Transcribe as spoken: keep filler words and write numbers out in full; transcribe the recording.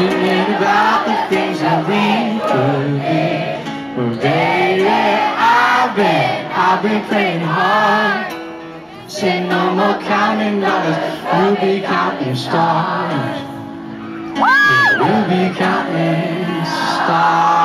thinking about the things that we could be. But baby, I've been, I've been praying hard. Say no more counting dollars, we'll be counting stars. We'll be counting stars.